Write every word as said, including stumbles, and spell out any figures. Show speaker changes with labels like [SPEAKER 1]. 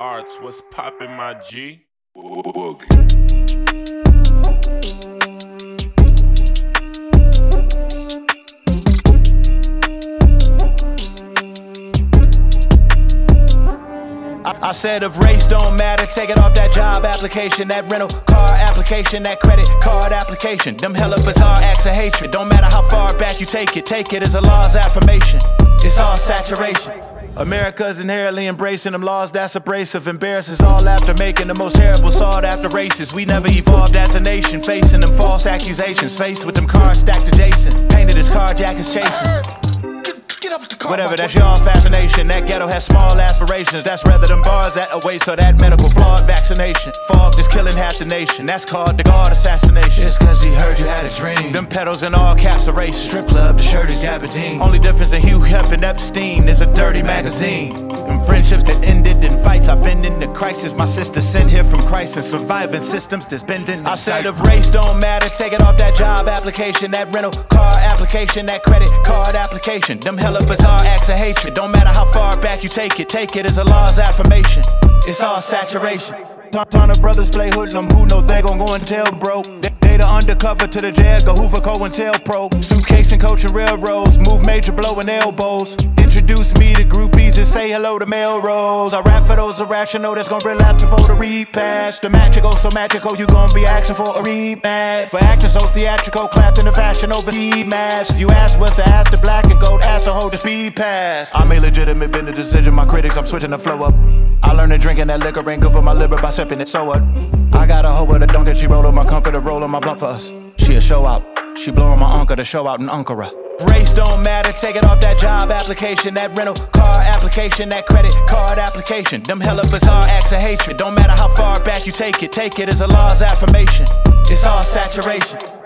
[SPEAKER 1] Arts, what's poppin', my G?
[SPEAKER 2] I said if race don't matter, take it off that job application, that rental car application, that credit card application. Them hella bizarre acts of hatred. Don't matter how far back you take it, take it as a law's affirmation. It's all saturation. America's inherently embracing them laws that's abrasive, embarrasses all after making the most terrible sought after races. We never evolved as a nation, facing them false accusations, faced with them cars stacked adjacent, painted as carjackers chasing. Get up with the car, whatever, that's your fascination. That ghetto has small aspirations. That's rather than bars that await, so that medical flawed vaccination. Fog just killing half the nation. That's called the guard assassination. Just cause he heard you had a dream. Them pedals in all caps are race. Strip club, the shirt is gabardine. Only difference in Hugh Hep and Epstein is a dirty magazine. Them friendships that ended in fights, I've been in the crisis. My sister sent here from Christ and surviving systems that's bending. I said if race don't matter, take it off that job application, that rental car application, that credit card application. Them hella bizarre acts of hatred. Don't matter how far back you take it, take it as a law's affirmation. It's all saturation. Ton of brothers play hoodlum, who know they gon' go and tell bro. They, they the undercover to the jail, go Hoover, Co and tell pro. Suitcase and coaching railroads, move major blowing elbows. Introduce me to groupies and say hello to Melrose. I rap for those irrational that's gon' relapse before the repass. The magical so magical, you gon' be asking for a rematch. For acting so theatrical, clapped in the fashion over ski mask. You asked what's the ass, the black and gold, asked to hold the speed pass. I'm illegitimate, been the decision, my critics, I'm switching the flow up. I learned to drinking that liquor ain't good for my liver by sipping it, so what? I got a hoe with a dunk and she roll on my comforter, roll on my blunt for us. She a show out, she blowing my uncle to show out in Ankara. Race don't matter, take it off that job application, that rental car application, that credit card application. Them hella bizarre acts of hatred. Don't matter how far back you take it, take it as a law's affirmation. It's all saturation.